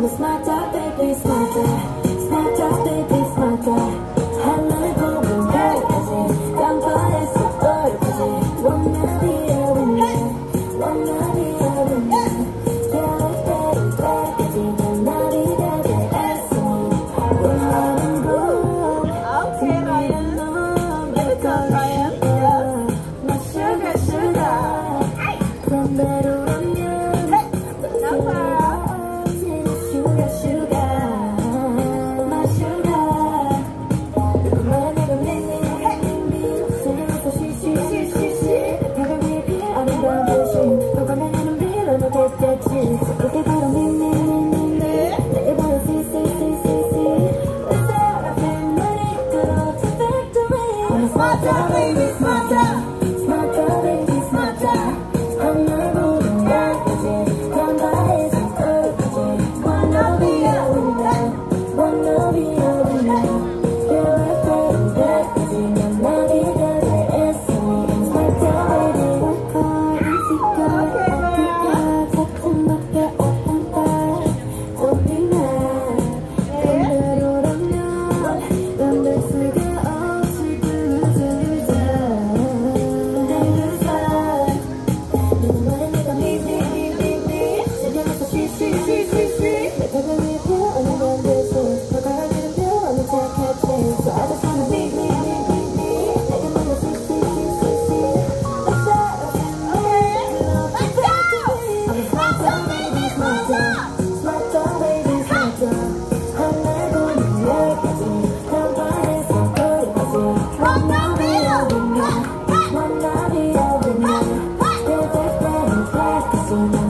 I'm a smarter, baby, smarter. Smarter, baby, smarter. 하늘 보면 별까지 깜빡했어 얼까지 Wanna be a winner. Wanna be a winner. 별을 때린 때까지 난 날이 되게 애쓰니 원하는 건 분명한 넌 내 거야. My sugar, sugar. 그런 대로라면 sugar, sugar. My sugar. 그만 내가 맹맹맹맹 생각해서 시시시시시 다가가게 피하는 건 대신 너가 내는 빌어도 됐겠지 그게 바로 맹맹맹맹 내게 바로 시시시시시 왜 사랑은 말이 들어 to victory I'm a smarter baby smarter smarter baby smarter 하늘 보는 날까지 간다해서 끝까지 Wanna be a winner Wanna be a winner 별을 때린 때까지 난 날이 되게 애쓰니 I'm smarter baby walker 인식과 같은 밖에 없단 말 정리나 그대로라면 넌될 수가 없이 그저자 누구만의 내가 미미미미미 신경에서 시시시시시 내 가방 위에 피어오는 건 대신 너가 가기는 별로는 착했지 So I just wanna 미미미미미 내가 너무 시시시시시 내 사랑은 I'm a smarter baby smarter smarter baby smarter 하늘 보는 날까지 깜빡해서 거리까지 Wanna be a winner Wanna be a winner Perfect and practicing